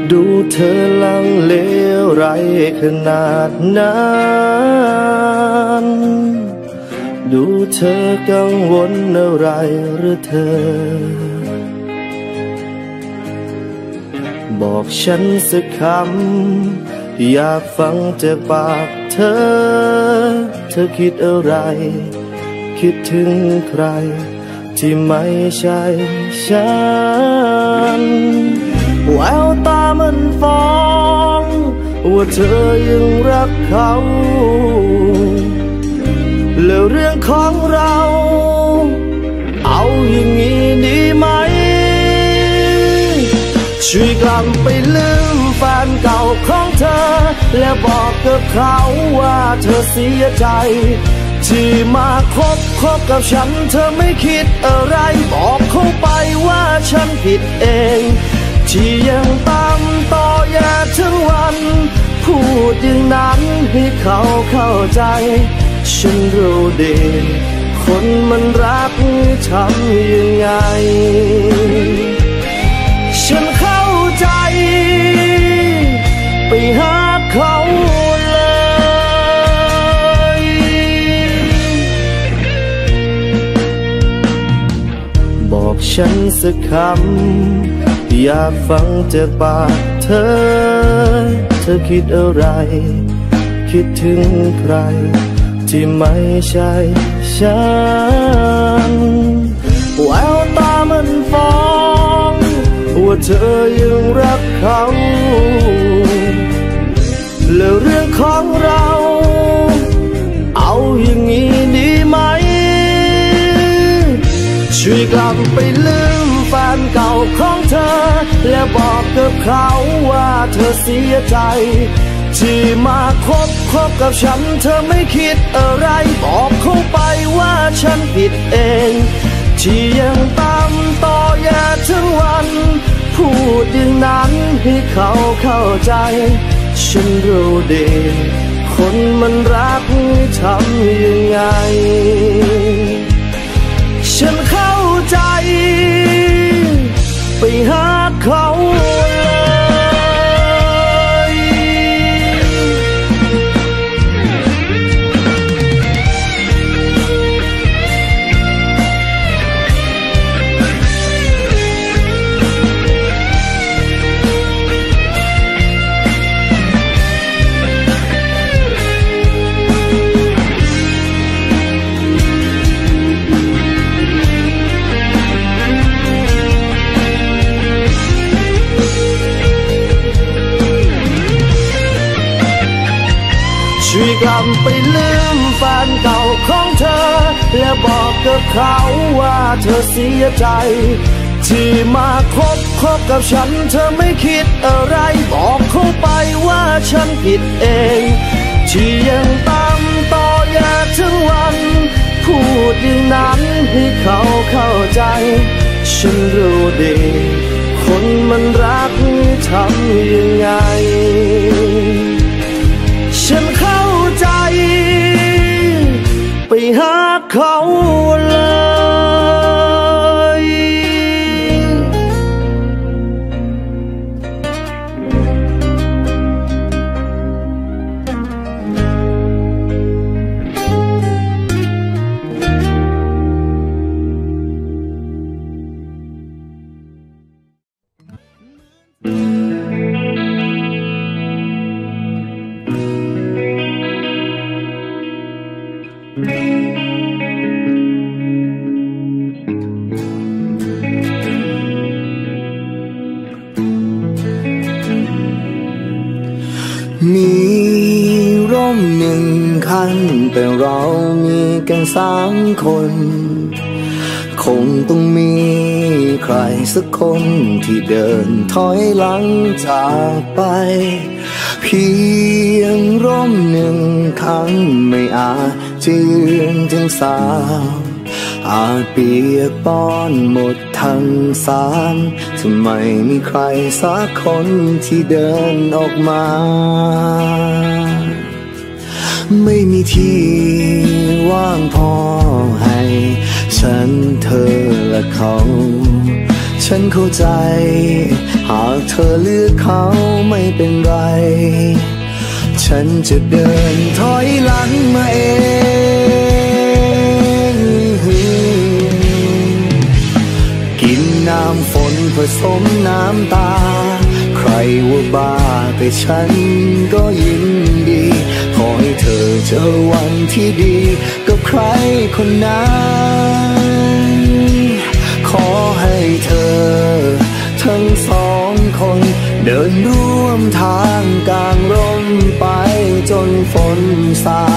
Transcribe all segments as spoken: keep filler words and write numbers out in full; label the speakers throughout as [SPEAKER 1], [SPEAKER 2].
[SPEAKER 1] ดูเธอลังเลไรขนาดนั้นดูเธอกังวลอะไรหรือเธอบอกฉันสักคำอยากฟังจากปากเธอเธอคิดอะไรคิดถึงใครที่ไม่ใช่ฉันแววตามันฟ้องว่าเธอยังรักเขาแล้วเรื่องของเราเอาอย่างนี้ดีไหมช่วยกลับไปลืมแฟนเก่าของเธอและบอกกับเขาว่าเธอเสียใจที่มาคบคบกับฉันเธอไม่คิดอะไรบอกเขาไปว่าฉันผิดเองที่ยังตามต่อแย่ทั้งวันพูดอย่างนั้นให้เขาเข้าใจฉันรู้ดีคนมันรักทำยังไงฉันเข้าใจไปหาเขาเลยบอกฉันสักคำอยากฟังจากปากเธอเธอคิดอะไรคิดถึงใครที่ไม่ใช่ฉันแววตามันฟ้องว่าเธอยังรักเขาแล้วเรื่องของเราเอาอย่างนี้ดีไหมช่วยกลับไปลืมแฟนเก่าของเธอและบอกกับเขาว่าเธอเสียใจที่มาคบคบกับฉันเธอไม่คิดอะไรบอกเขาไปว่าฉันผิดเองที่ยังตามต่อแย่ทั้งวันพูดอย่างนั้นให้เขาเข้าใจฉันรู้ดีคนมันรักทำยังไงฉันเข้าใจไปหาเขาช่วยกลับไปลืมแฟนเก่าของเธอและบอกกับเขาว่าเธอเสียใจที่มาคบคบกับฉันเธอไม่คิดอะไรบอกเขาไปว่าฉันผิดเองที่ยังตามต่อแย่ทั้งวันพูดอย่างนั้นให้เขาเข้าใจฉันรู้ดีคนมันรักทำยังไงฉันเข้าใจไปหาเขาเลย
[SPEAKER 2] มีร่มหนึ่งคันแต่เรามีกันสามคนคงต้องมีใครสักคนที่เดินถอยหลังจากไปเพียงร่มหนึ่งคันไม่อาจจะยืนถึงสามอาจเปียกปอนหมดทั้งสามจะไม่มีใครสักคนที่เดินออกมาไม่มีที่ว่างพอให้ฉันเธอและเขาฉฉันเข้าใจหากเธอเลือกเขาไม่เป็นไรฉันจะเดินถอยหลังมาเองกินน้ำฝนผสมน้ำตาใครว่าบ้าแต่ฉันก็ยินดีขอให้เธอเจอวันที่ดีกับใครคนนั้นขอให้เธอทั้งสองคนเดินร่วมทางกลางร่มไปจนฝนซา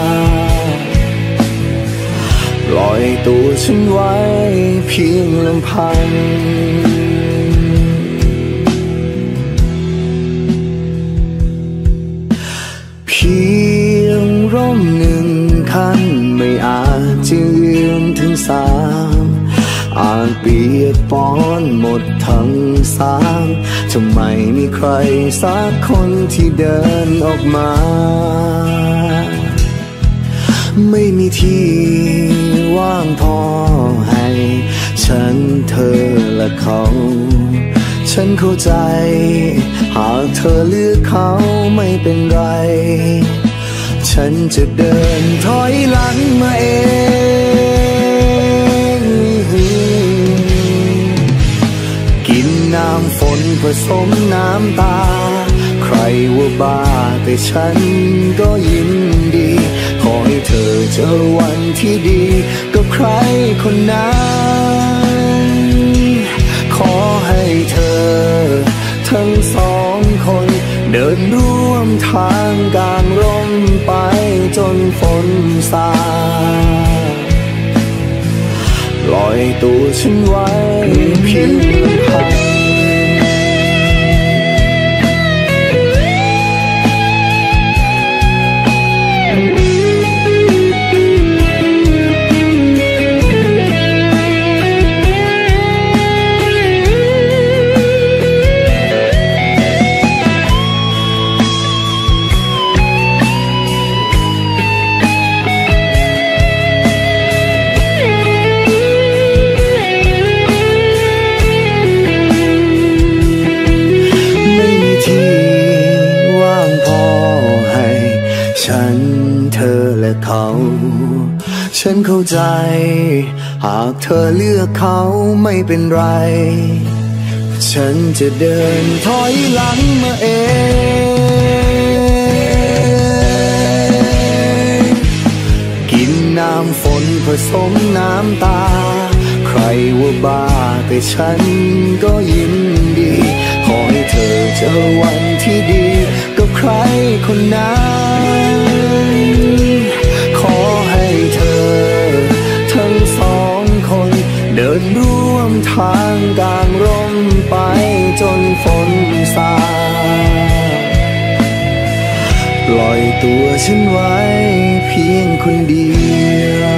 [SPEAKER 2] ปล่อยตัวฉันไว้เพียงลำพังเพียงร่มหนึ่งคันไม่อาจจะยืนถึงสามอาจเปียกปอนหมดทั้งสามจะไม่มีใครสักคนที่เดินออกมาไม่มีที่ว่างพอให้ฉันเธอและเขาฉันเข้าใจหากเธอเลือกเขาไม่เป็นไรฉันจะเดินถอยหลังมาเองกินน้ำฝนผสมน้ำตาใครว่าบ้าแต่ฉันก็ยินดีขอให้เธอเจอวันที่ดีกับใครคนนั้นขอให้เธอทั้งสองคนเดินร่วมทางกลางร่มไปจนฝนซาปล่อยตัวฉันไว้เพียงลำพังฉันเข้าใจหากเธอเลือกเขาไม่เป็นไรฉันจะเดินถอยหลังมาเองกินน้ำฝนผสมน้ำตาใครว่าบ้าแต่ฉันก็ยินดีขอให้เธอเจอวันที่ดีกับใครคนนั้นขอให้เธอทั้งสองคนเดินร่วมทางกลางร่มไปจนฝนซาปล่อยตัวฉันไว้เพียงคนเดียว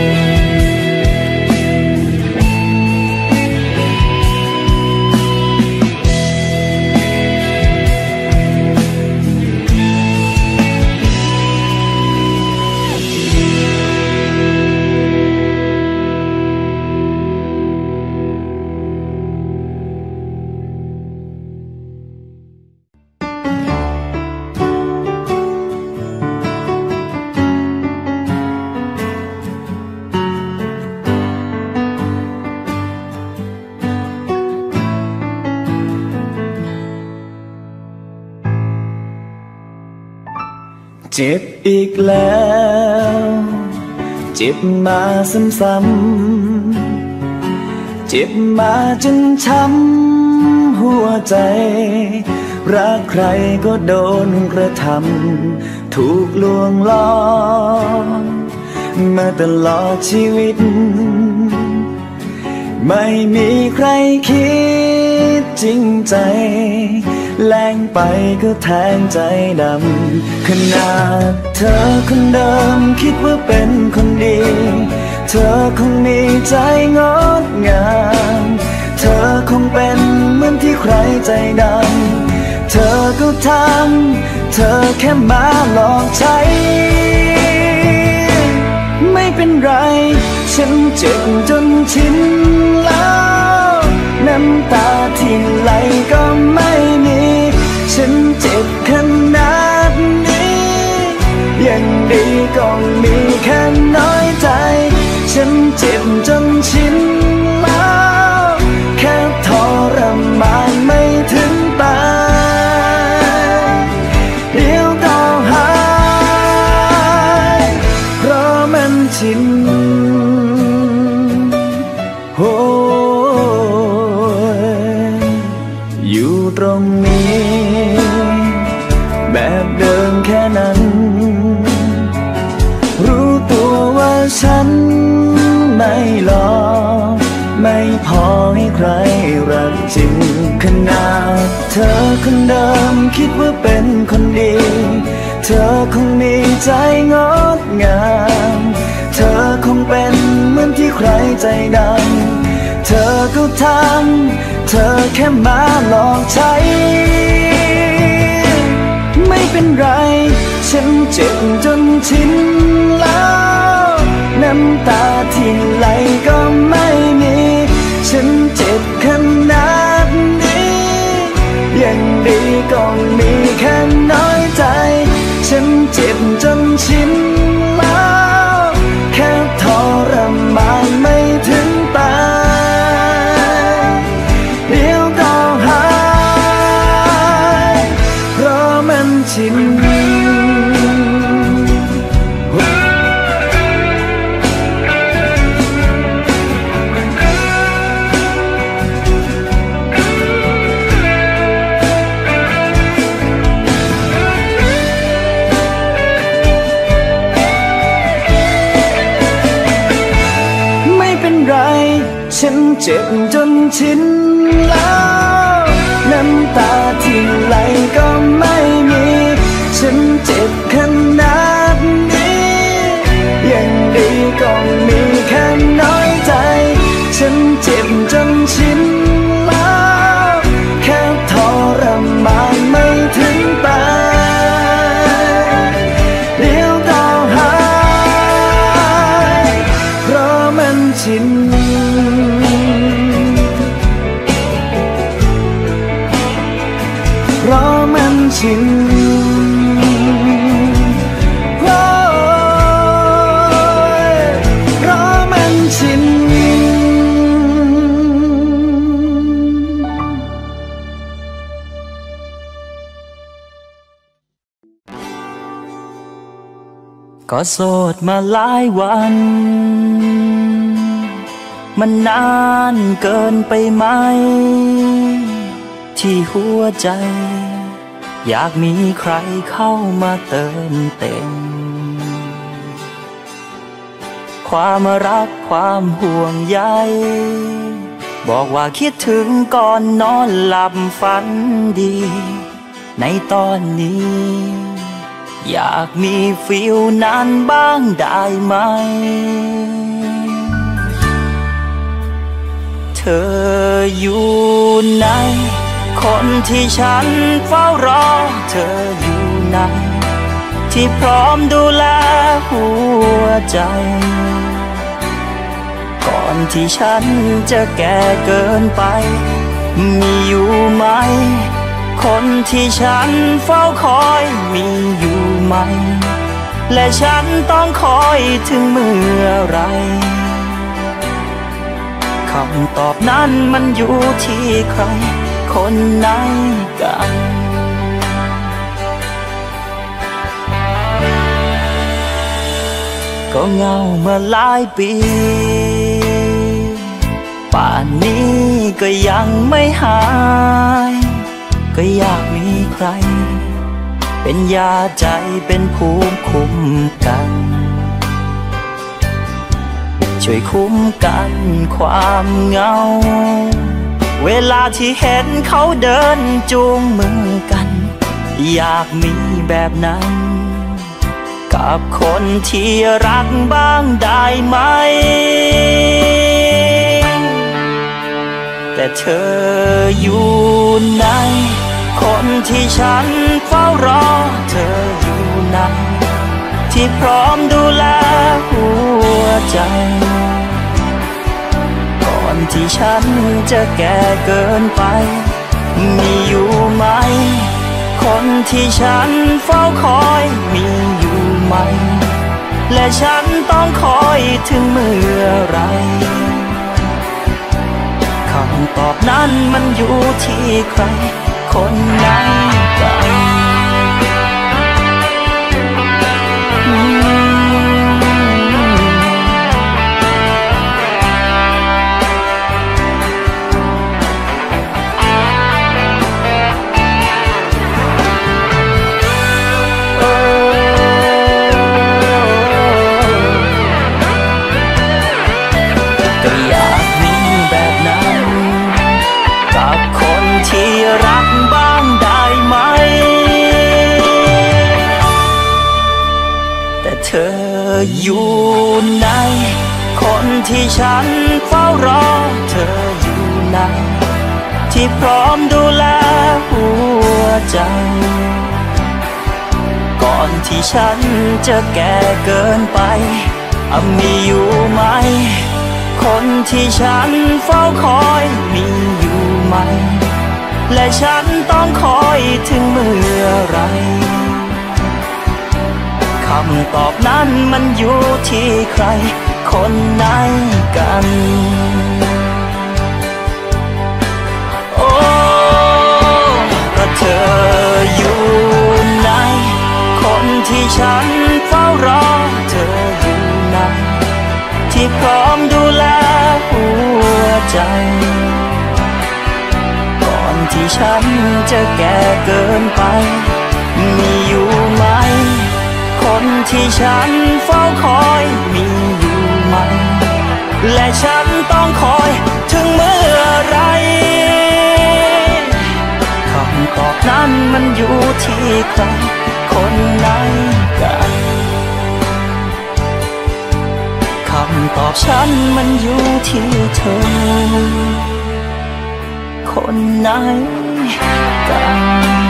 [SPEAKER 2] เจ็บอีกแล้วเจ็บมาซ้ำๆเจ็บมาจนช้ำหัวใจรักใครก็โดนกระทำถูกลวงล้อมาตลอดชีวิตไม่มีใครคิดจริงใจแรงไปก็แทงใจดำขนาดเธอคนเดิมคิดว่าเป็นคนดีเธอคงมีใจงดงามเธอคงเป็นเหมือนที่ใครใจดำเธอก็ทำเธอแค่มาหลอกใช้ไม่เป็นไรฉันเจ็บจนชินแล้วน้
[SPEAKER 1] ำตาที่ไหลก็ไม่มีฉันเจ็บขนาดนี้ยังดีก็มีแค่น้อยใจฉันเจ็บจนชินแล้วแค่ทรมานไม่ถึงตายเดี๋ยวก็หายเพราะมันชินโอ้อยู่ตรงนี้แบบเดิมแค่นั้นรู้ตัวว่าฉันไม่หลอกไม่พอให้ใครรักจริงขนาดเธอคนเดิมคิดว่าเป็นคนดีเธอคงมีใจงดงามเธอคงเป็นเหมือนที่ใครใจดำเธอก็ทำเธอแค่มาหลอกใช้ไม่เป็นไรฉันเจ็บจนชินแล้วน้ำตาที่ไหลก็ไม่มีฉันเจ็บขนาดนี้ยังดีก็มีแค่น้อยใจฉันเจ็บจนชินแล้วแค่ทรมานไม่ถึงตายเดี๋ยวก็หายเพราะมันชินฉันเจ็บจนชินแล้วน้ำตาที่ไหลก็ไม่มีฉันเจ็บขนาดนี้ยังดีก็มีแค่น้อยใจฉันเจ็บจนชินแล้วแค่ทรมานไม่ถึงตายเดี๋ยวก็หายเพราะมันชินเพราะมันชินเพราะมันชินก็โสดมาหลายวันมันนานเกินไปไหมที่หัวใจอยากมีใครเข้ามาเติมเต็มความรักความห่วงใยบอกว่าคิดถึงก่อนนอนหลับฝันดีในตอนนี้อยากมีฟีลนั้นบ้างได้ไหมเธออยู่ไหนคนที่ฉันเฝ้ารอเธออยู่ไหนที่พร้อมดูแลหัวใจก่อนที่ฉันจะแก่เกินไปมีอยู่ไหมคนที่ฉันเฝ้าคอยมีอยู่ไหมและฉันต้องคอยถึงเมื่อไรคำตอบนั้นมันอยู่ที่ใครคนไหนกันก็เหงามาหลายปีป่านนี้ก็ยังไม่หายก็อยากมีใครเป็นยาใจเป็นภูมิคุ้มกันช่วยคุ้มกันความเหงาเวลาที่เห็นเขาเดินจูงมือกันอยากมีแบบนั้นกับคนที่รักบ้างได้ไหมแต่เธออยู่ไหนคนที่ฉันเฝ้ารอเธออยู่ไหนที่พร้อมดูแลหัวใจก่อน
[SPEAKER 3] อนที่ฉันจะแก่เกินไปมีอยู่ไหมคนที่ฉันเฝ้าคอยมีอยู่ไหมและฉันต้องคอยถึงเมื่อไรคำตอบนั้นมันอยู่ที่ใครคนนั้นกันที่รักบ้างได้ไหมแต่เธออยู่ไหนคนที่ฉันเฝ้ารอเธออยู่ไหนที่พร้อมดูแลหัวใจก่อนที่ฉันจะแก่เกินไปมีอยู่ไหมคนที่ฉันเฝ้าคอยมีอยู่ไหมและฉันต้องคอยถึงเมื่อไรคำตอบนั้นมันอยู่ที่ใครคนไหนกันโอ้ก็เธออยู่ไหนคนที่ฉันเฝ้ารอเธออยู่ไหนที่พร้อมดูแลหัวใจที่ฉันจะแก่เกินไปมีอยู่ไหมคนที่ฉันเฝ้าคอยมีอยู่ไหมและฉันต้องคอยถึงเมื่อไรคำตอบนั้นมันอยู่ที่ใครคนไหนกันคำตอบฉันมันอยู่ที่เธอคนไหนกัน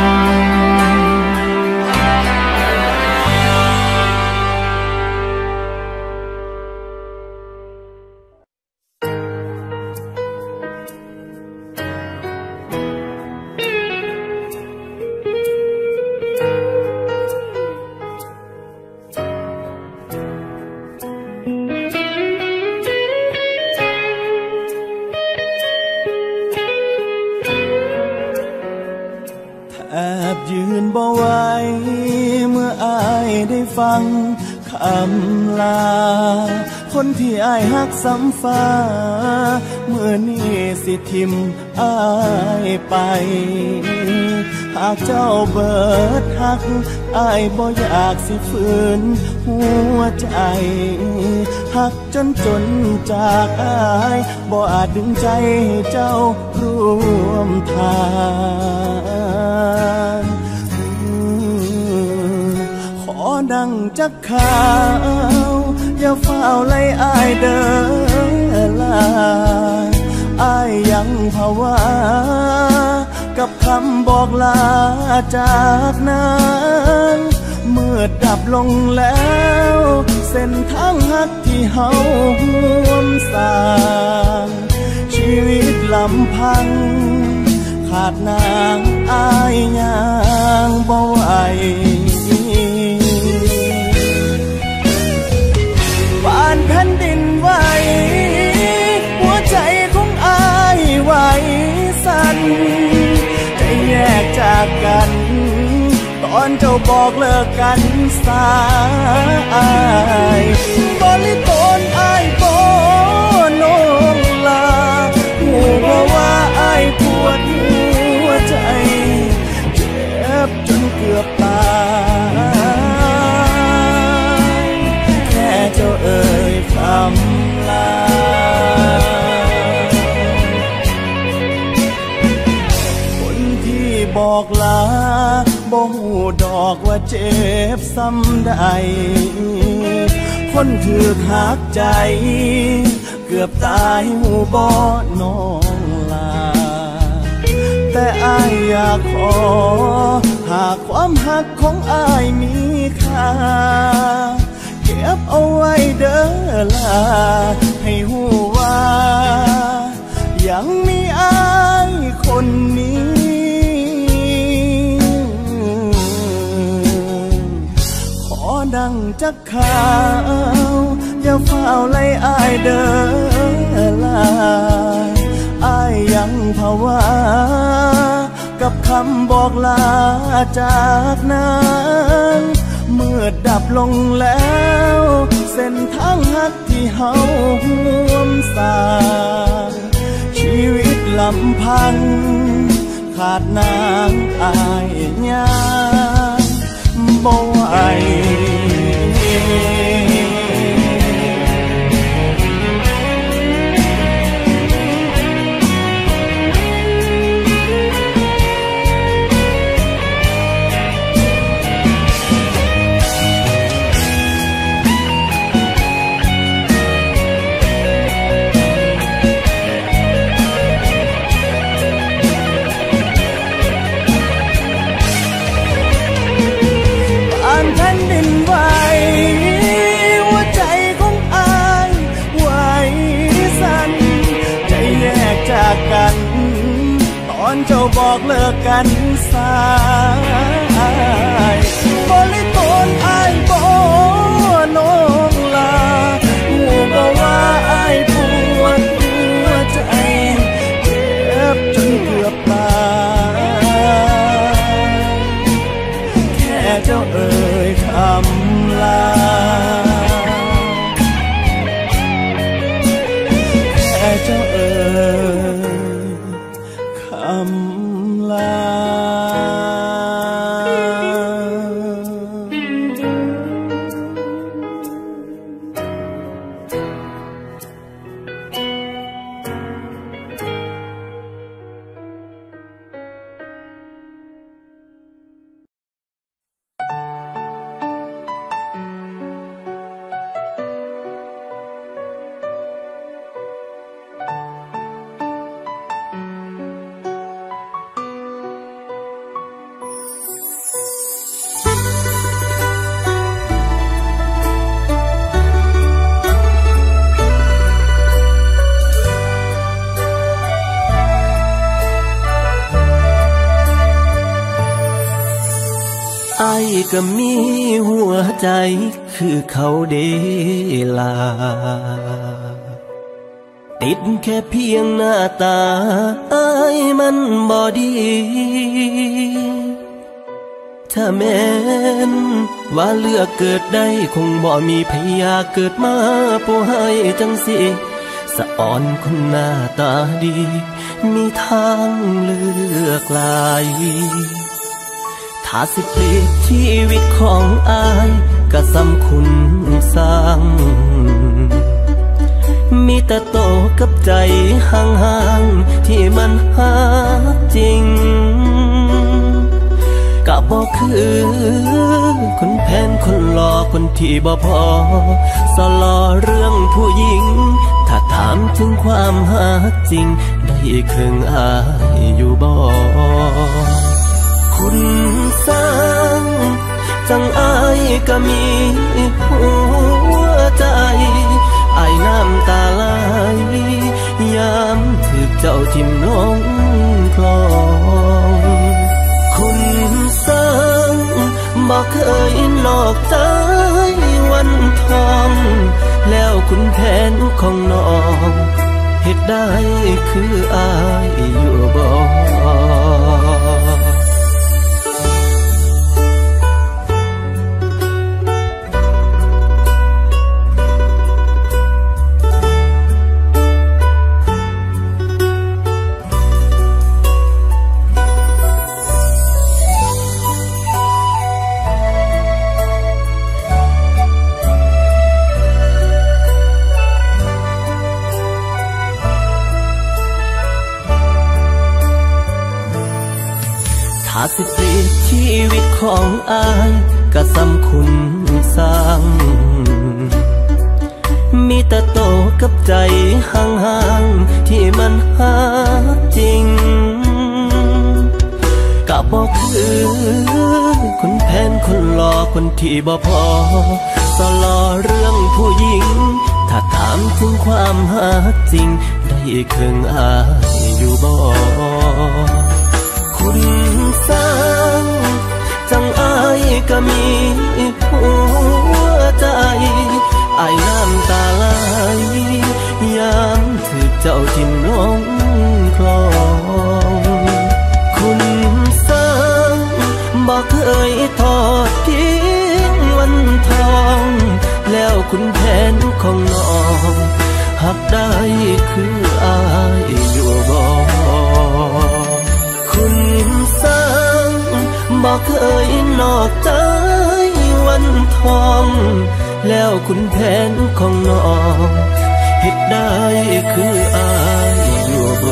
[SPEAKER 3] ฟังคำลาคนที่อ้ายฮักสำฟ้าเมื่อนี้สิทิมอ้ายไปหากเจ้าเบิดฮักอ้ายบ่อยากสิฝืนหัวใจฮักจนจนจากอ้ายบ่อาจดึงใจให้เจ้าร่วมทางดังจักขาวอย่าเฝ้าไล่อ้ายเดินลาอ้ายยังภาวะกับคำบอกลาจากนั้นเมื่อดับลงแล้วเส้นทางฮักที่เฮาร่วมสร้างชีวิตลำพังขาดนางอ้ายยังบ่ไหวบ้านแผ่นดินไหวหัวใจของอ้ายไหวสั่นจะแยกจากกันตอนเจ้าบอกเลิกกันสายบริโภคอ้ายบ่นงลาหูบ่ว่าอ้ายปวดหัวใจเจ็บจนเกือบตายแค่เจ้าเอ่ยคำลาคนที่บอกลาบ่ฮู้ดอกว่าเจ็บซ้ำใดคนถือหักใจเกือบตายหูบ่น้องลาแต่อ้ายอยากขอหากความหักของอ้ายมีค่าก็บเอาไว้เด้อล่ะให้หูว่ายังมีอ้ายคนนี้ขอดังจักข่าวอย่าเฝ้าไล่อ้ายเด้อล่ะอ้ายยังภาวะกับคำบอกลาจากนั้นเมื่อดับลงแล้วเส้นทางหักที่เฮาห่วมสร้างชีวิตลำพังขาดนางอายยังบ่ไหวตอนเจ้าบอกเลิกกันสายบริโภคอ้ายบ่น้องลาหูบ่ว่าอ้ายปวดหัวใจเจ็บจนเกือบตายแค่เจ้าเอ่ยคำลาแค่เจ้าเอ่ยคำลาก็มีหัวใจคือเขาเดลาติดแค่เพียงหน้าตาอ้ายมันบ่ดีถ้าแม้นว่าเลือกเกิดได้คงบ่มีพยาเกิดมาผู้ให้จังสิสะอ่อนคนหน้าตาดีมีทางเลือกหลายถ้าสิเปลี่ยนชีวิตของอายก็สำคุณสร้างมีแต่โตกับใจห่างๆที่มันหาจริงก็บอกคือคนแพนคนหล่อคนที่บ่พอสลอเรื่องผู้หญิงถ้าถามถึงความหาจริงได้ครึ่งอายอยู่บ่คุณสร้างจังอายก็มีหัวใจอายน้ำตาไหลยามถูกเจ้าทิ่มลงคลองคุณสร้างบอกเคยนอกใจวันทองแล้วคุณแผนของน้องเหตุได้คืออายอยู่บ่ถ้าสิเปลี่ยนชีวิตของอายก็สำคุณสร้างมีแต่โตกับใจห่างๆที่มันหาจริงก็บบ่คือคนแผนคนหล่อคนที่บ่พอสลอเรื่องผู้หญิงถ้าถามถึงความหาจริงได้เครื่องอายอยู่บ่คุณสร้างจังอายก็มีหัวใจอายน้ำตาไหลยามถือเจ้าทิ่มลงคลองคุณสร้างบ่เคยทอดทิ้งวันทองแล้วคุณแผนของน้องหักได้คืออายอยู่บ่คุณสร้างบ่เคยนอกใจวันทองแล้วคุณแผนของน้องเฮ็ดได้คืออายอยู่บ่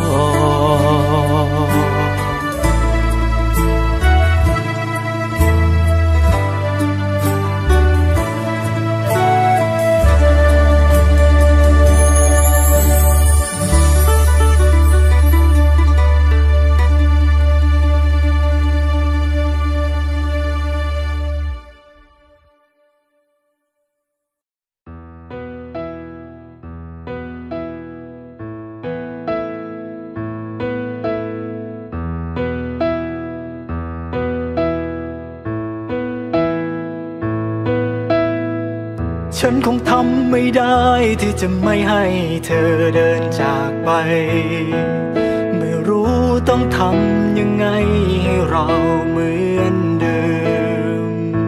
[SPEAKER 4] ฉันคงทำไม่ได้ที่จะไม่ให้เธอเดินจากไปไม่รู้ต้องทำยังไงให้เราเหมือนเดิม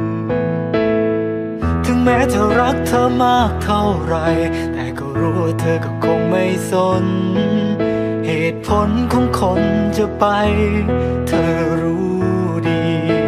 [SPEAKER 4] ถึงแม้เธอรักเธอมากเท่าไรแต่ก็รู้ว่าเธอก็คงไม่สนเหตุผลของคนจะไปเธอรู้ดี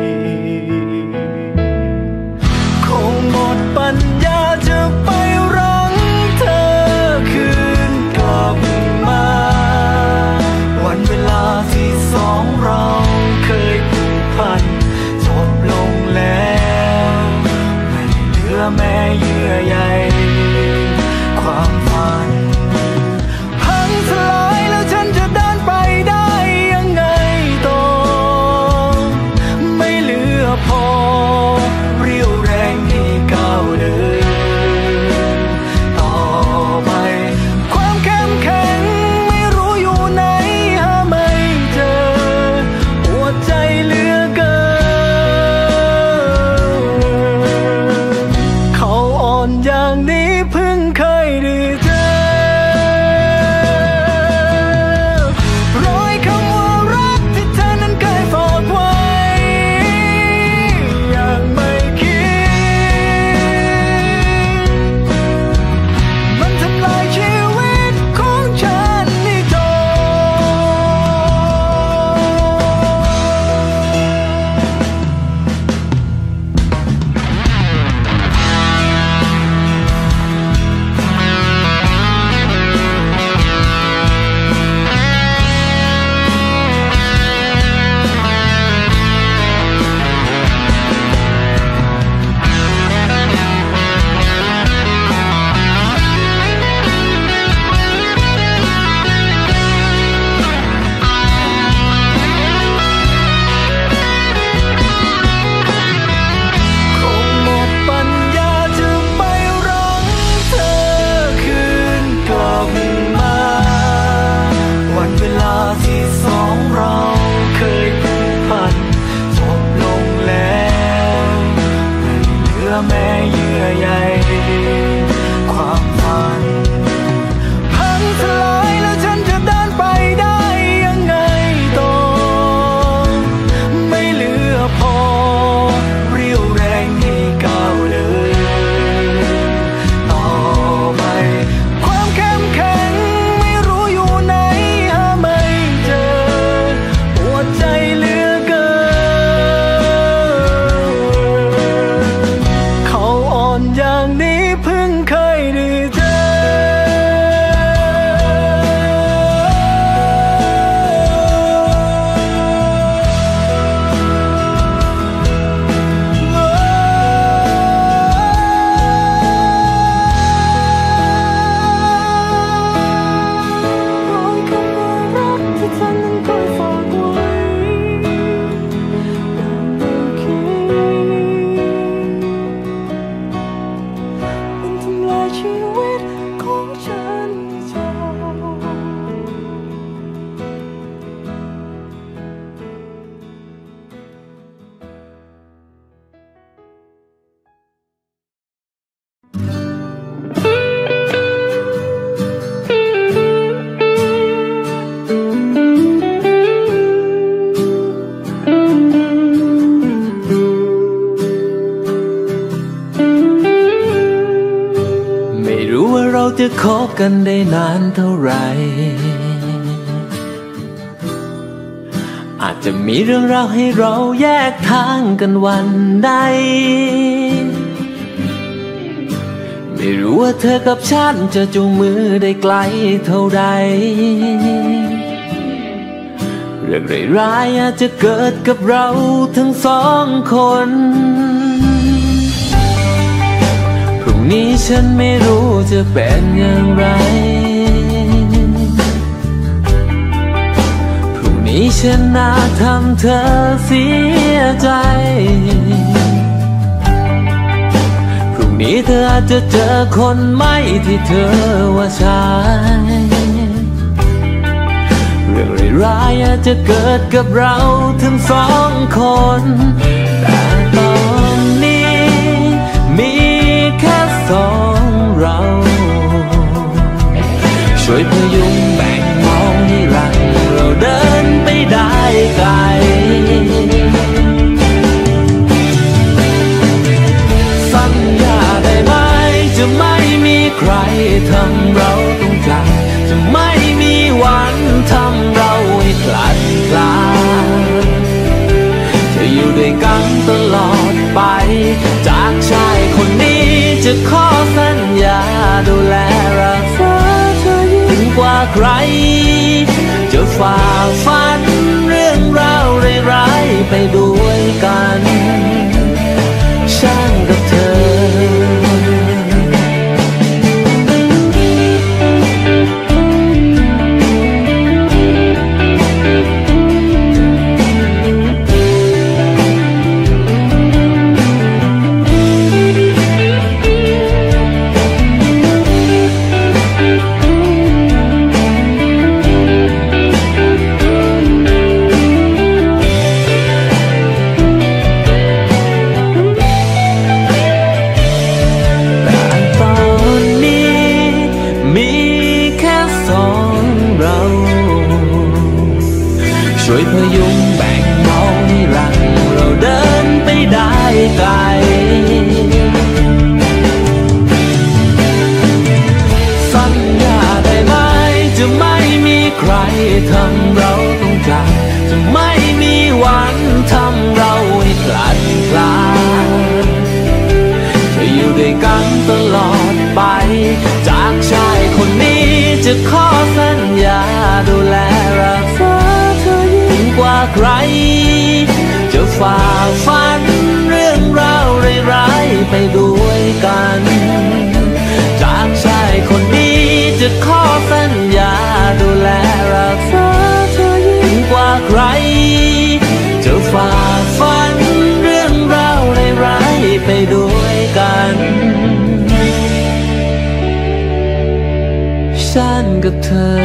[SPEAKER 4] คงหมดปัญญาจะไปรั้งเธอคืนกลับมาวันเวลาที่สองเราเคยผูกพันจบลงแล้วไม่เหลือแม้เยื่อใยความฝันพังทลายแล้วฉันจะเดินไปได้ยังไงต่อไม่เหลือพอเรี่ยวแรงที่ก้าวเดินต่อไปความเข้มแข็งไม่รู้อยู่ไหนหาไม่เจอปวดใจเหลือเกินเขาอ่อนอย่างนี้เพิ่งเคยได้จะคบกันได้นานเท่าไหร่อาจจะมีเรื่องราวให้เราแยกทางกันวันใดไม่รู้ว่าเธอกับฉันจะจูงมือได้ไกลเท่าใดเรื่องร้ายๆอาจจะเกิดกับเราทั้งสองคนพรุ่งนี้ฉันไม่รู้จะเป็นอย่างไรพรุ่งนี้ฉันน่าทำเธอเสียใจพรุ่งนี้เธออาจจะเจอคนใหม่ที่เธอว่าใช่เรื่องร้ายๆอาจจะเกิดกับเราทั้งสองคนแต่ตอนนี้มีแค่สองเราช่วยพยุงแบ่งมองให้รักเราเดินไปได้ไกลสัญญาได้ไหมจะไม่มีใครทำเราต้องจากจะไม่มีวันทำเราให้คลาดคลาจะอยู่ด้วยกันตลอดไปจากชายคนนี้จะขอสัญญาดูแลรักษาเธอยิ่งกว่าใครจะฝ่าฟันเรื่องราวร้ายๆไปด้วยกันฉันกับเธอช่วยพยุงแบ่งมองให้รักเราเดินไปได้ไกลสัญญาได้ไหมจะไม่มีใครทำเราต้องจากจะไม่มีวันทำเราให้คลาดคลาจะอยู่ด้วยกันตลอดไปจากชายคนนี้จะขอสัญญาดูแลรักษากว่าใครจะฝ่าฟันเรื่องราวร้ายๆไปด้วยกันจากชายคนนี้จะขอสัญญาดูแลรักษาเธอยิ่งกว่าใครจะฝ่าฟันเรื่องราวร้ายๆไปด้วยกันฉันกับเธอ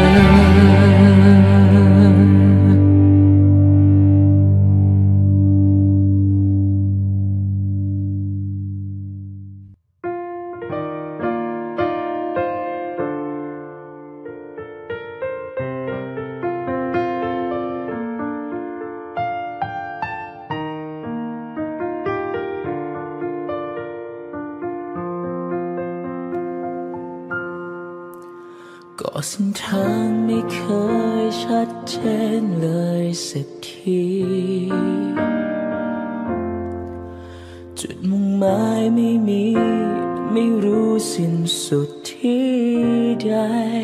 [SPEAKER 4] ก็เส้นทางไม่เคยชัดเจนเลยสักทีจุดมุ่งหมายไม่มีไม่รู้สิ้นสุดที่ใด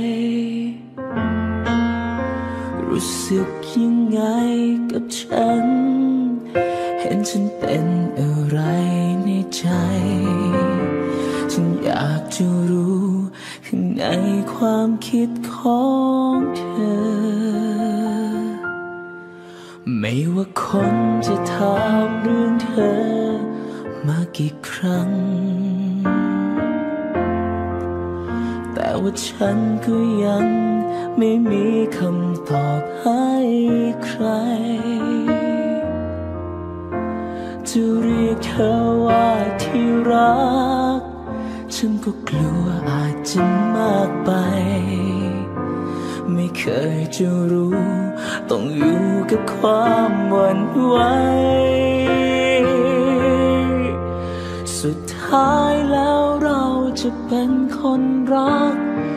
[SPEAKER 4] รู้สึกยังไงกับฉันเห็นฉันเป็นอะไรในใจฉันอยากจะรู้ข้างในความคิดของเธอไม่ว่าคนจะถามเรื่องเธอมากี่ครั้งแต่ว่าฉันก็ยังไม่มีคำตอบให้ใครจะเรียกเธอว่าที่รักฉันก็กลัวอาจจะมากไปไม่เคยจะรู้ต้องอยู่กับความหวั่นไหวสุดท้ายแล้วเราจะเป็นคนรัก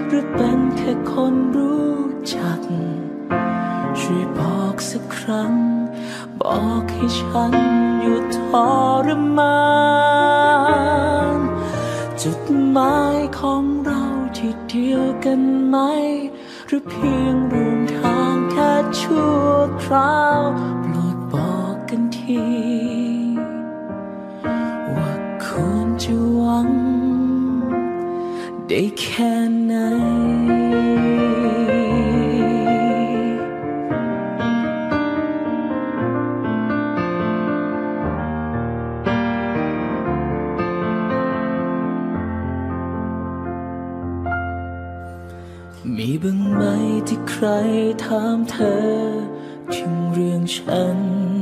[SPEAKER 4] ค่คนรู้จักช่วยบอกสักครั้งบอกให้ฉันหยุดทรมานจุดหมายของเราที่เดียวกันไหมหรือเพียงร่วมทางแค่ชั่วคราวโปรดบอกกันทีว่าควรจะหวังได้แค่ไหนมีบ้างไหมที่ใครถามเธอถึงเรื่องฉัน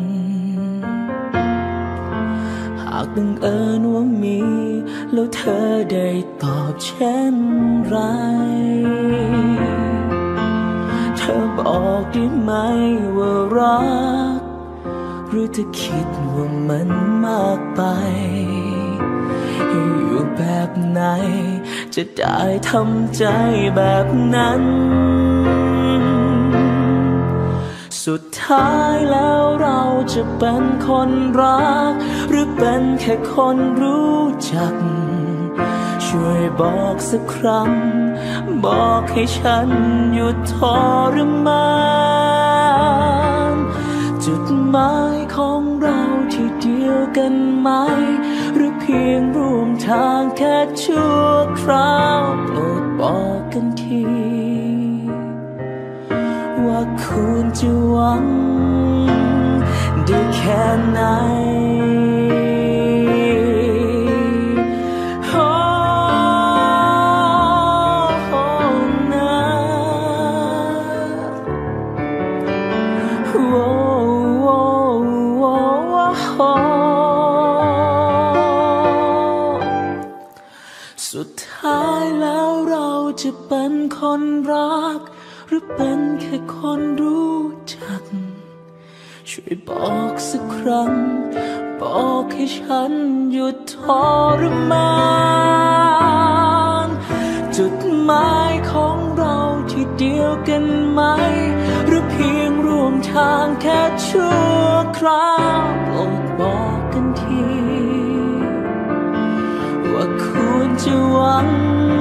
[SPEAKER 4] หากบังเอิญว่ามีแล้วเธอได้ตอบเช่นไรเธอบอกได้ไหมว่ารักหรือเธอคิดว่ามันมากไปอยู่แบบไหนจะได้ทำใจแบบนั้นสุดท้ายแล้วเราจะเป็นคนรักหรือเป็นแค่คนรู้จักช่วยบอกสักครั้งบอกให้ฉันหยุดทรมานจุดหมายของเราที่เดียวกันไหมหรือเพียงร่วมทางแค่ชั่วคราวโปรดบอกกันทีว่าคุณจะหวังได้แค่ไหนสุดท้ายแล้วเราจะเป็นคนรักหรือเป็นแค่คนรู้จักช่วยบอกสักครั้งบอกให้ฉันหยุดทรมานจุดหมายของเราที่เดียวกันไหมหรือเพียงร่วมทางแค่ชั่วคราวโปรดบอกกันทีว่าควรจะหวัง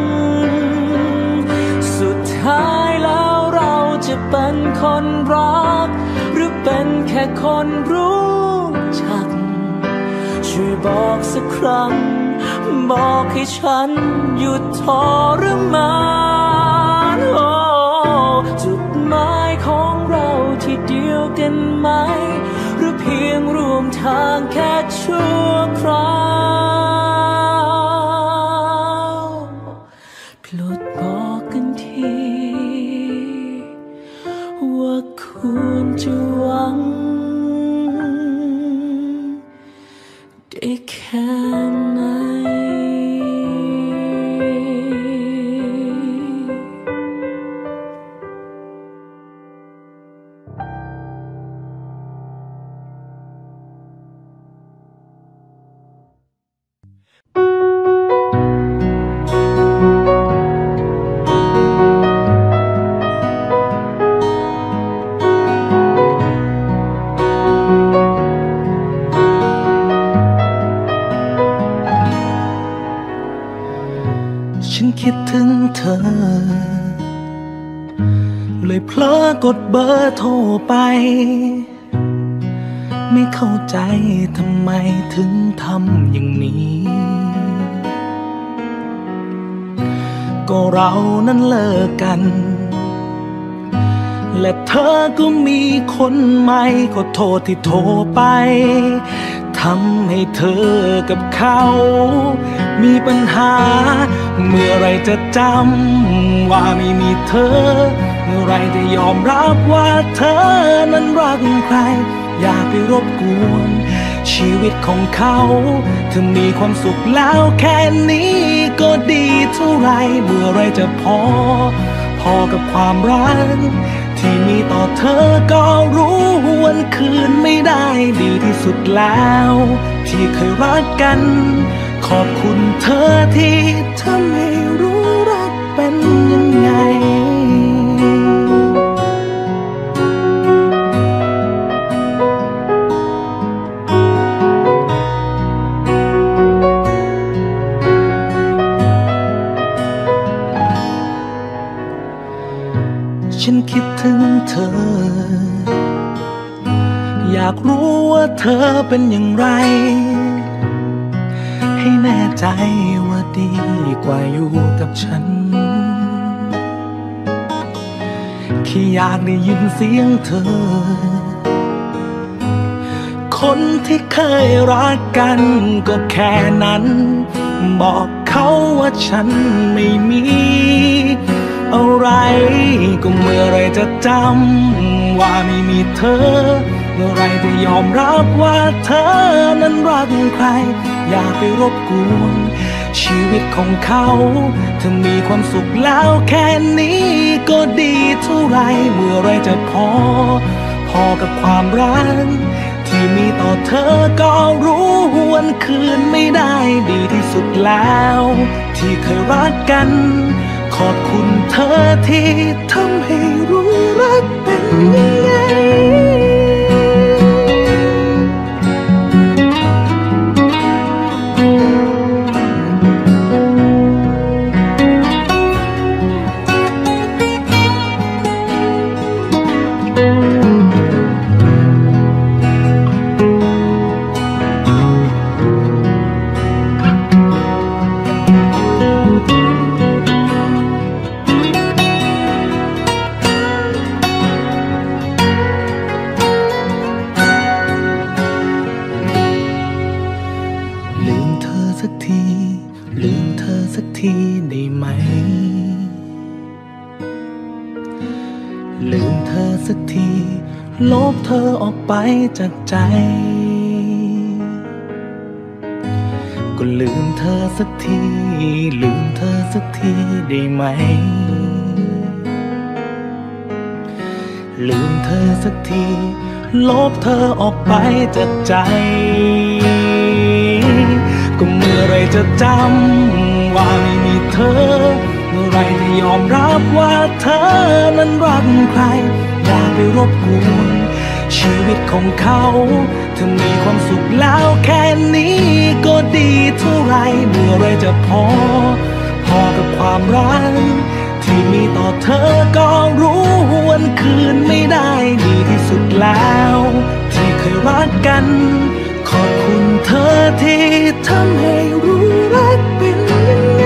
[SPEAKER 4] สุดท้ายแล้วเราจะเป็นคนรักหรือเป็นแค่คนรู้จักช่วยบอกสักครั้งบอกให้ฉันหยุดทรมานโอ้จุดหมายของเราที่เดียวกันไหมหรือเพียงร่วมทางแค่ชั่วคราวโปรดบอกกันทีว่าควรจะหวังได้แค่ไหน
[SPEAKER 3] คิดถึงเธอเลยเพลอกดเบอร์โทรไปไม่เข้าใจทำไมถึงทำอย่างนี้ก็เรานั้นเลิกกันและเธอก็มีคนใหม่ขอโทษที่โทรไปทำให้เธอกับเขามีปัญหาเมื่อไรจะจำว่าไม่มีเธอเมื่อไรจะยอมรับว่าเธอนั้นรักใครอย่าไปรบกวนชีวิตของเขาเธอมีความสุขแล้วแค่นี้ก็ดีเท่าไรเมื่อไรจะพอพอกับความรักที่มีต่อเธอก็รู้วันคืนไม่ได้ดีที่สุดแล้วที่เคยรักกันขอบคุณเธอที่ทำให้รู้รักเป็นยังไงากรู้ว่าเธอเป็นอย่างไรให้แน่ใจว่าดีกว่าอยู่กับฉันแค่อยากได้ยินเสียงเธอคนที่เคยรักกันก็แค่นั้นบอกเขาว่าฉันไม่มีอะไรก็เมื่อไรจะจำว่าไม่มีเธอเมื่อไรจะยอมรับว่าเธอนั้นรักใครอย่าไปรบกวนชีวิตของเขาเธอมีความสุขแล้วแค่นี้ก็ดีเท่าไรเมื่อไรจะพอพอกับความรักที่มีต่อเธอก็รู้วันคืนไม่ได้ดีที่สุดแล้วที่เคยรักกันขอบคุณเธอที่ทำให้รู้รักเป็นยังไงได้ไหมลืมเธอสักทีลบเธอออกไปจากใจก็ลืมเธอสักทีลืมเธอสักทีได้ไหมลืมเธอสักทีลบเธอออกไปจากใจก็เมื่อไรจะจำว่าไม่มีเธอเมื่อไรจะยอมรับว่าเธอนั้นรักใครอย่าไปรบกวนชีวิตของเขาเธอมีความสุขแล้วแค่นี้ก็ดีเท่าไรเมื่อไรจะพอพอกับความรักที่มีต่อเธอก็รู้วันคืนไม่ได้ดีที่สุดแล้วที่เคยรักกันขอบคุณเธอที่ทำให้รู้รักเป็นยังไง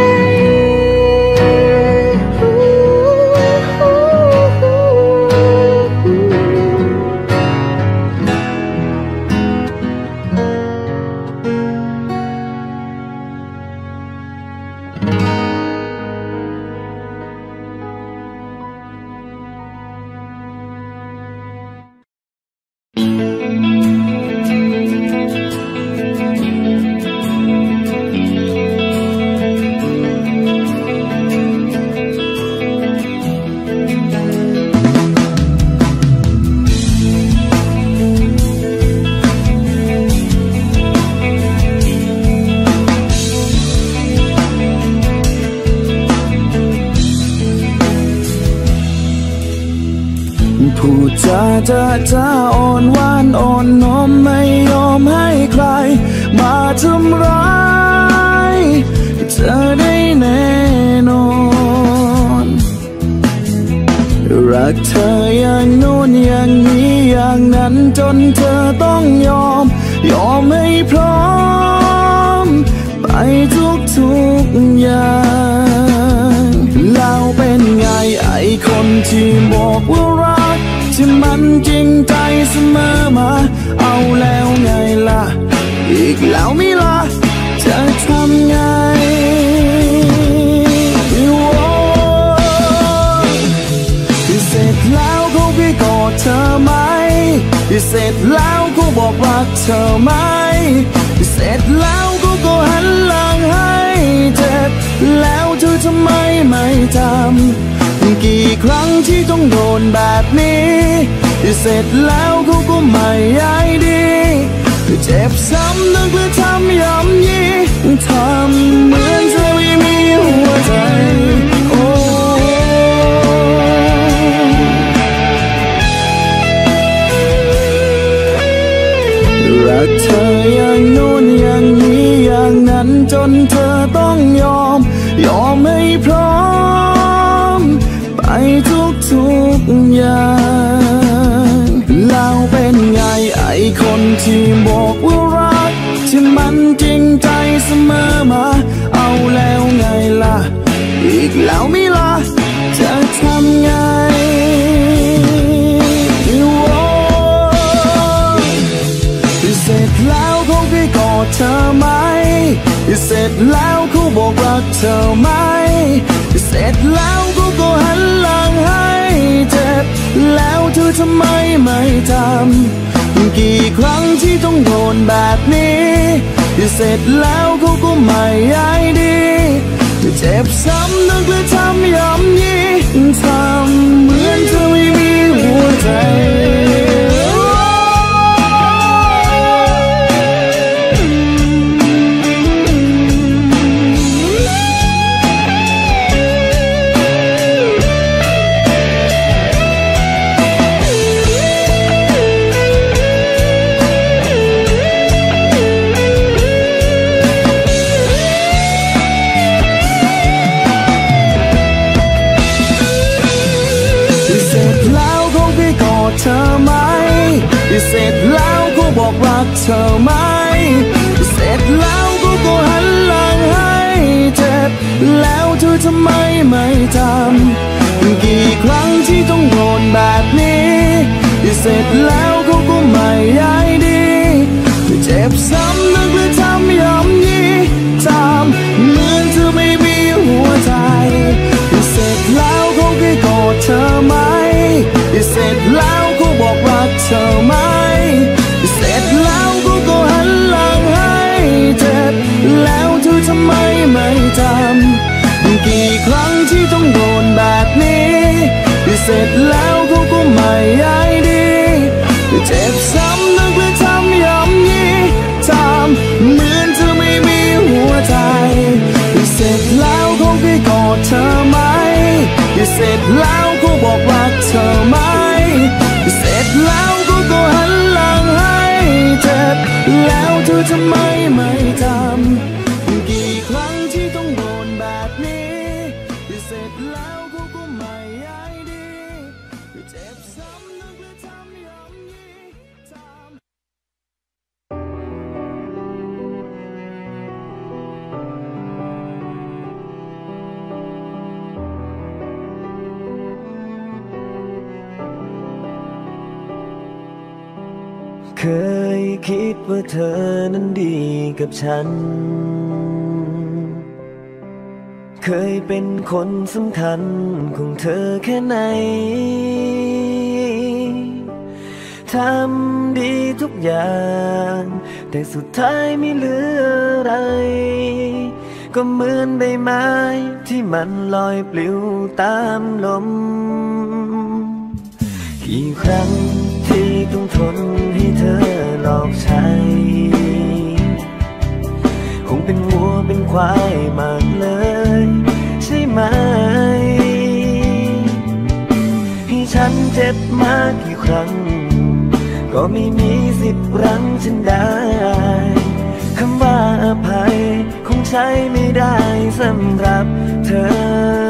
[SPEAKER 3] พูดจาจะจะอ่อนหวานอ่อนน้อมไม่ยอมให้ใครมาทำร้ายเธอได้แน่นอนรักเธออย่างโน้นอย่างนี้อย่างนั้นจนเธอต้องยอมยอมให้พร้อมไปทุกทุกอย่างแล้วเป็นไงไอ้คนที่บอกว่ารักที่มันจริงใจเสมอมาเอาแล้วไงล่ะอีกแล้วไม่ล่ะจะทำไงเสร็จแล้วเขาไปกอดเธอไหมเสร็จแล้วเขาบอกรักเธอไหมเสร็จแล้วเขาก็หันหลังให้เจ็บแล้วเธอทำไมไม่ทำกี่ครั้งที่ต้องโดนแบบนี้เสร็จแล้วเขาก็ไม่ใยดีเจ็บซ้ำนึกหรือทำย้ำยีทำเหมือนเธอไม่มีหัวใจโอ้รักเธออย่างโน้นอย่างนี้อย่างนั้นจนเธอต้องยอมยอมให้พร้อมไปทุกทุกอย่างแล้วเป็นไงไอ้คที่บอกว่ารักที่มันจริงใจเสมอมาเอาแล้วไงล่ะอีกแล้วไม่ล่ะจะทำไงเสร็จแล้วเขาไปกอดเธอไหมเสร็จแล้วเขาบอกรักเธอไหมเสร็จแล้วเขาก็หันหลังให้เจ็บแล้วเธอทำไมไม่ทำกี่ครั้งที่ต้องโดนแบบนี้เสร็จแล้วเขาก็ไม่ใยดีเจ็บซ้ำนึกและทำย้ำยี้ทำเหมือนเธอไม่มีหัวใจเธอไหมเสร็จแล้วก็บอกรักเธอไหมเสร็จแล้วก็ก็หันหลังให้เจ็บแล้วเธอทำไมไม่ทำกี่ครั้งที่ต้องโดนแบบนี้เสร็จแล้วก็ก็ไม่ใยดีเจ็บซ้ำนึกและทำย้ำยี้ทำเหมือนเธอไม่มีหัวใจเสร็จแล้วเขาแค่กอดเธอไหมเสร็จแล้วก็บอกรักเธอไหมเสร็จแล้วก็ก็หันหลังให้เจ็บแล้วเธอทำไมไม่ทำกี่ครั้งที่ต้องโดนแบบนี้เสร็จแล้วเขาก็ไม่ใยดีเจ็บซ้ำนึกและทำย้ำยี้ทำเหมือนเธอไม่มีหัวใจเสร็จแล้วเขาแค่กอดเธอไหมเสร็จแล้วก็บอกรักเธอไหมเสร็จแล้วก็ก็หันหลังให้เจ็บแล้วเธอทำไมไม่ทำกี่ครั้งที่ต้องโดนแบบนี้เสร็จแล้วก็ก็ไม่ใยดีเจ็บซ้ำนึกและทำย้ำยี้ทำ
[SPEAKER 4] เคยคิดว่าเธอนั้นดีกับฉันเคยเป็นคนสำคัญของเธอแค่ไหนทำดีทุกอย่างแต่สุดท้ายไม่เหลืออะไรก็เหมือนใบไม้ที่มันลอยปลิวตามลมกี่ครั้งที่ต้องทนให้เธอหลอกใช้คงเป็นวัวเป็นควายมากเลยใช่ไหมให้ฉันเจ็บมากกี่ครั้งก็ไม่มีสิทธิ์รั้งฉันได้คำว่าอภัยคงใช้ไม่ได้สำหรับเธอ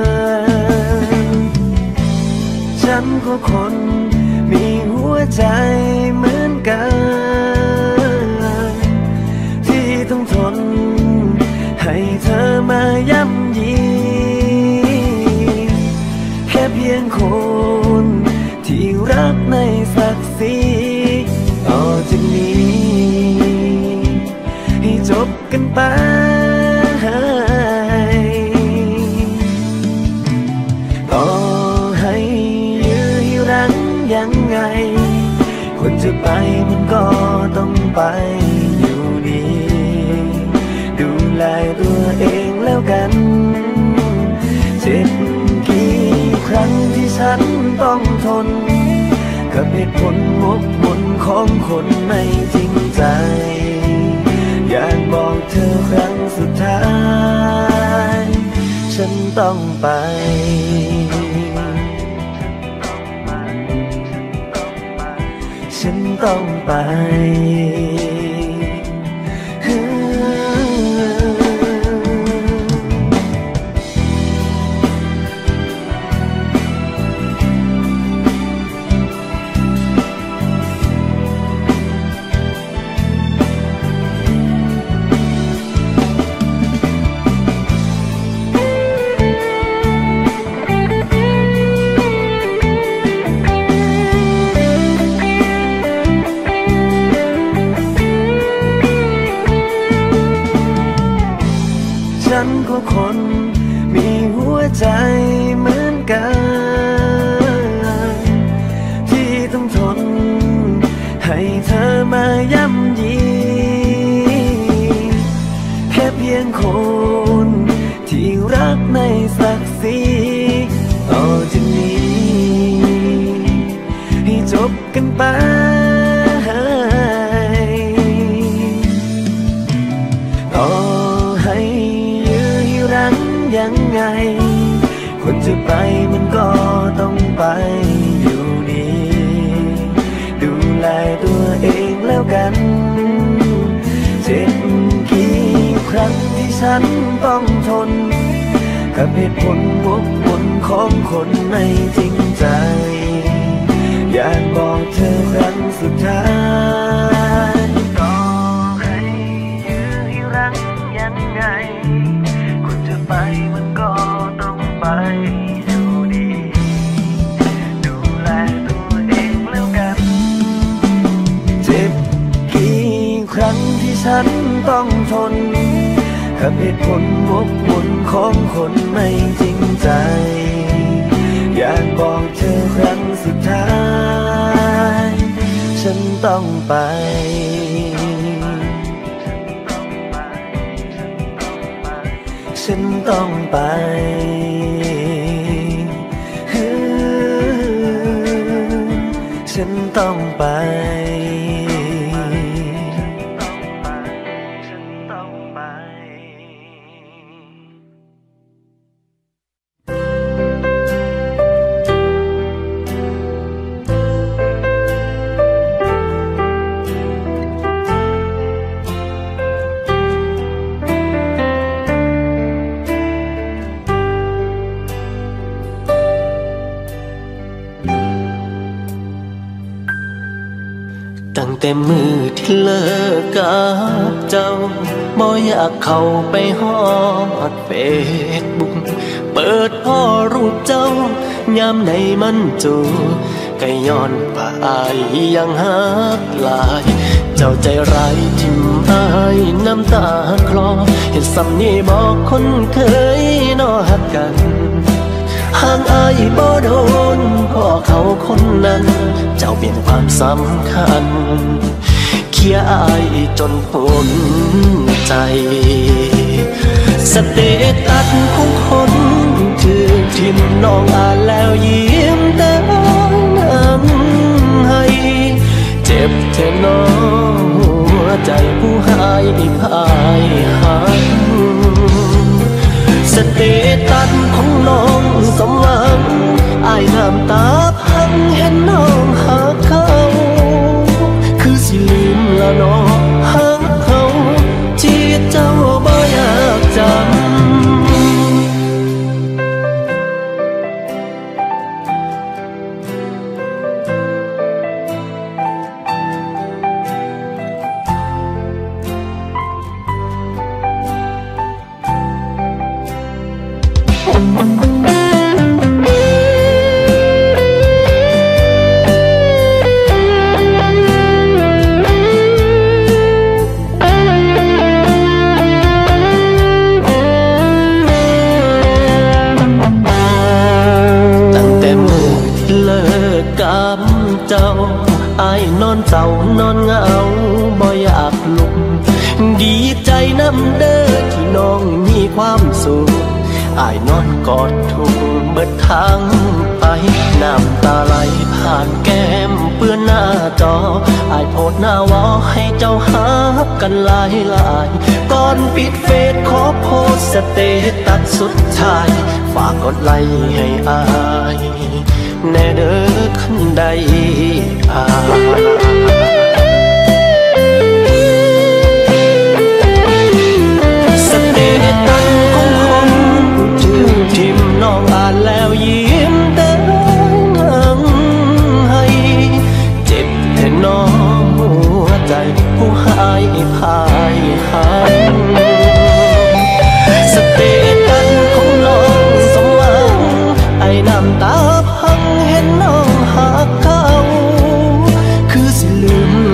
[SPEAKER 4] ฉันก็คนมีหัวใจเหมือนกันที่ต้องทนให้เธอมาย่ำยีแค่เพียงคนที่รักในศักดิ์ศรีต่อจากนี้ให้จบกันไปต่อให้ยื้อให้รั้งยังไงคนจะไปมันก็ต้องไปอยู่ดีดูแลตัวเองแล้วกันเจ็บกี่ครั้งที่ฉันต้องทนกับเหตุผลหมกมุ่นของคนไม่จริงใจอยากบอกเธอครั้งสุดท้ายฉันต้องไปฉันต้องไปมาย่ำยีแค่เพียงคนที่รักในศักดิ์ศรีต่อจากนี้ให้จบกันไปต่อให้ยื้อให้รั้งยังไงคนจะไปมันก็ต้องไปอยู่ดีดูแลตัวเองแล้วกันเจ็บกี่ครั้งที่ฉันต้องทนกับเหตุผลวกวนของคนไม่จริงใจอยากบอกเธอครั้งสุดท้ายต่อให้ยื้อให้รั้งยังไงคนจะไปมันก็ต้องไปอยู่ดีดูแลตัวเองแล้วกันเจ็บกี่ครั้งที่ฉันต้องทนกับเหตุผลวกวนของคนไม่จริงใจอยากบอกเธอครั้งสุดท้ายฉันต้องไปฉันต้องไปฉันต้องไปตั้งแต่มือที่เลิกกับเจ้าบ่อยากเข้าไปฮอดเฟซบุ๊กเปิดพ่อรูปเจ้ายามในมันจูก็ย้อนว่าอายยังหักหลายเจ้าใจร้ายทิ่มอายน้ำตาคลอเห็นซ้ำนี่บอกคนเคยนอหักกันห่างอายบ่โดนพ่อเขาคนนั้นเจ้าเปลี่ยนความสำคัญเคียอายจนพ้นใจสเตตัสของคนถือทิมน้องอ่านแล้วยิ้มแต่น้ำให้เจ็บแทนน้องหัวใจผู้หายพ่ายหักสเตตัสของน้องสมหวังอายน้ำตาพังเห็นน้องหักเขาคือสิลืมละน้องหักเขาที่เจ้าบ่อยากจำเจ้าอายนอนเศร้านอนเหงาบ่อยากลุกดีใจน้ำเด้อที่น้องมีความสุขอายนอนกอดทุกเบิดทางไปน้ำตาไหลผ่านแก้มเปื้อนหน้าจออายโพสหน้าวอให้เจ้าหากันหลายหลายก่อนปิดเฟซขอโพสสเตตัสสุดท้ายฝากกดไลค์ให้อายแน่เด้อคันใดอายสเตตัสของคนถือทิมน้องอ่านแล้วยิ้มแต่น้ำให้เจ็บแทนน้องหัวใจผู้หายพ่ายหักสเตตัสของน้องสมหวังไอ้น้ำตาพังเห็นน้องหักเขาคือสิลืม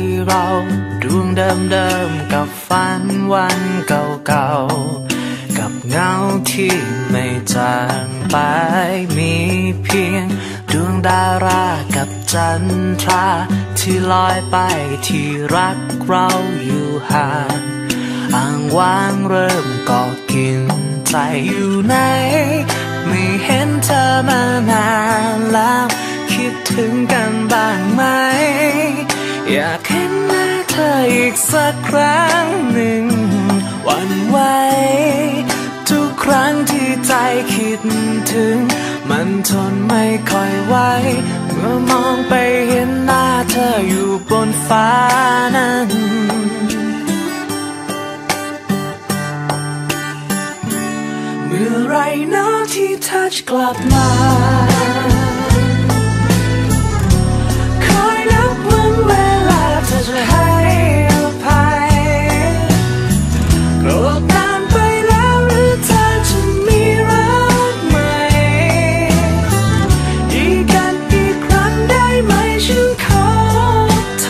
[SPEAKER 4] เราดวงเดิมๆกับฝันวันเก่าๆกับเงาที่ไม่จางไปมีเพียงดวงดารากับจันทราที่ลอยไปที่รักเราอยู่ห่างอ้างว้างเริ่มก่อกินใจอยู่ไหนไม่เห็นเธอมานานแล้วคิดถึงกันบ้างไหมอยากเห็นหน้าเธออีกสักครั้งหนึ่งหวั่นไหวทุกครั้งที่ใจคิดถึงมันทนไม่ค่อยไหวเมื่อมองไปเห็นหน้าเธออยู่บนฟ้านั้นเมื่อไรเนาะที่เธอจะกลับมาคอยนับวันเวลาเธอจะให้อภัยโกรธนานไปแล้วหรือเธอจะมีรักใหม่ดีกันอีกครั้งได้ไหมฉันขอโท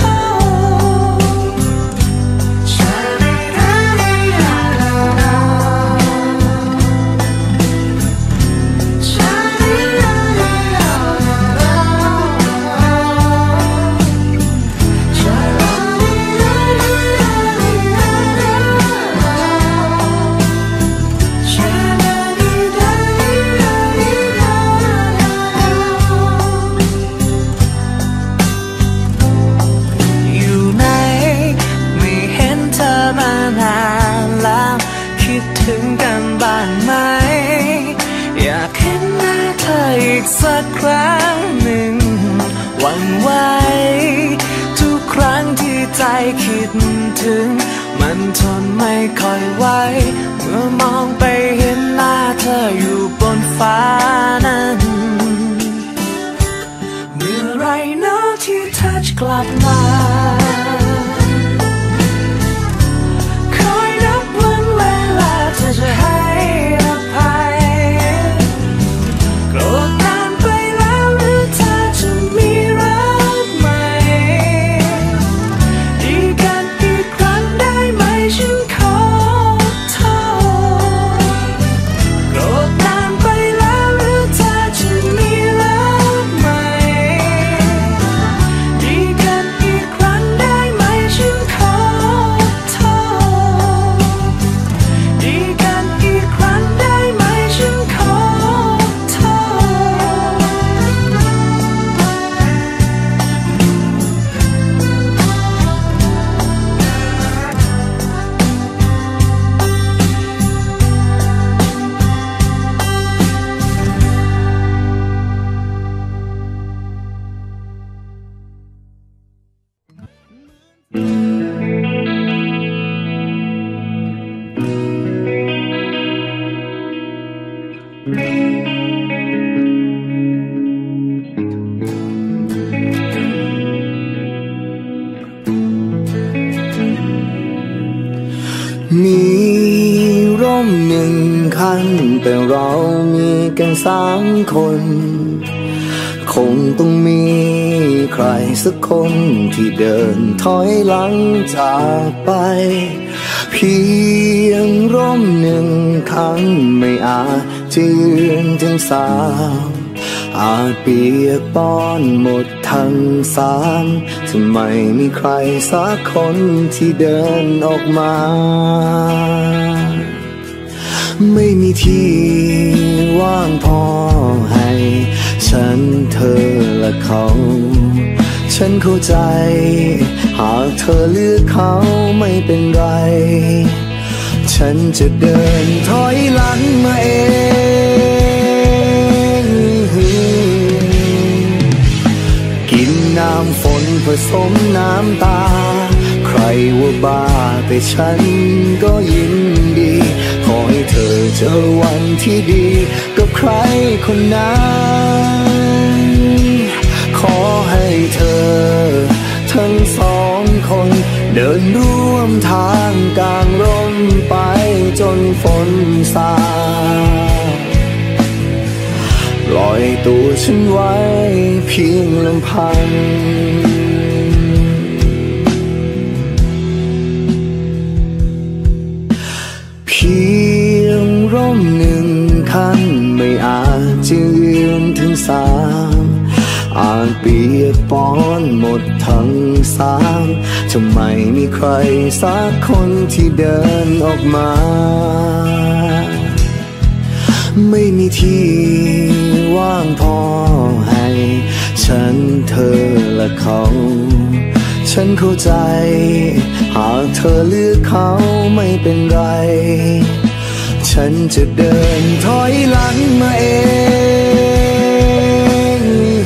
[SPEAKER 4] ถึงกันบ้างไหมอยากเห็นหน้าเธออีกสักครั้งหนึ่งหวั่นไหวทุกครั้งที่ใจคิดถึงมันทนไม่ค่อยไหวเมื่อมองไปเห็นหน้าเธออยู่บนฟ้านั้นเมื่อไรเนาะที่เธอจะกลับมาจะให้อภัยโกรธนานไปแล้วหรือเธอจะมีรักใหม่ดีกันอีกครั้งได้ไหมฉันขอโทษโกรธนานไปแล้วหรือเธอจะมีรักใหม่ดีกันอีกครั้งได้ไหมฉันขอโทษดีกันอีกครั้งได้ไหมฉันขอโท
[SPEAKER 2] มีร่มหนึ่งคันแต่เรามีกันสามคนคงต้องมีใครสักคนที่เดินถอยหลังจากไปเพียงร่มหนึ่งคันไม่อาจจะยืนถึงสามอาจเปียกป้อนหมดทั้งสามจะไม่มีใครสักคนที่เดินออกมาไม่มีที่ว่างพอให้ฉันเธอและเขาฉันเข้าใจหากเธอเลือกเขาไม่เป็นไรฉันจะเดินถอยหลังมาเองกินน้ำฝนผสมน้ำตาใครว่าบ้าแต่ฉันก็ยินดีขอให้เธอเจอวันที่ดีกับใครคนนั้นขอให้เธอทั้งสองคนเดินร่วมทางกลางร่มไปจนฝนซาปล่อยตัวฉันไว้เพียงลำพังสามอาจเปียกปอนหมดทั้งสามจะไม่มีใครสักคนที่เดินออกมาไม่มีที่ว่างพอให้ฉันเธอและเขาฉันเข้าใจหากเธอเลือกเขาไม่เป็นไรฉันจะเดินถอยหลังมาเอง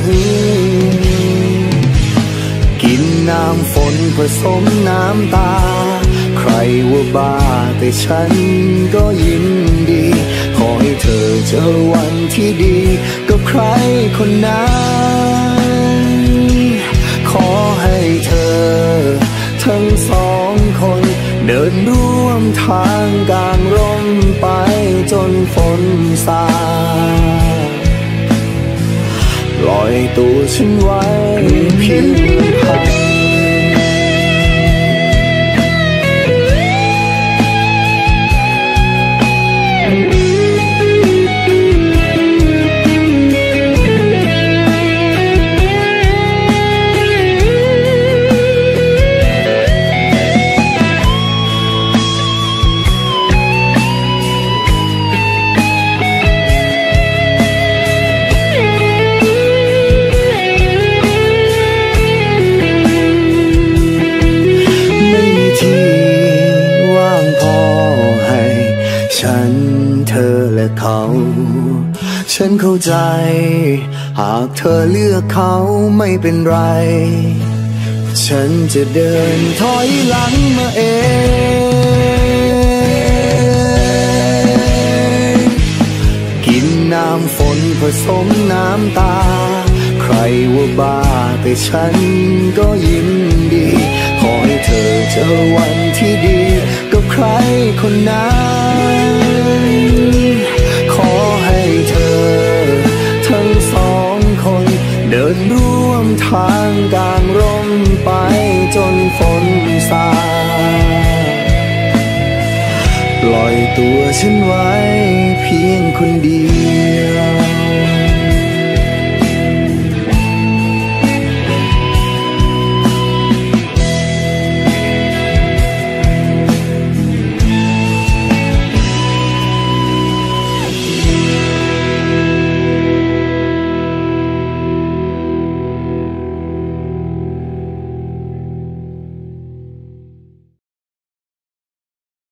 [SPEAKER 2] กินน้ำฝนผสมน้ำตาใครว่าบ้าแต่ฉันก็ยินดีขอให้เธอเจอวันที่ดีกับใครคนนั้นขอให้เธอทั้งสองคนเดินร่วมทางกลางร่มไปจนฝนซาปล่อยตัวฉันไว้เพียงลำพังฉันเข้าใจหากเธอเลือกเขาไม่เป็นไรฉันจะเดินถอยหลังมาเองกินน้ำฝนผสมน้ำตาใครว่าบ้าแต่ฉันก็ยินดีขอให้เธอเจอวันที่ดีกับใครคนนั้นขอให้เธอทั้งสองคนเดินร่วมทางกลางร่มไปจนฝนซาปล่อยตัวฉันไว้เพียงคนเดียว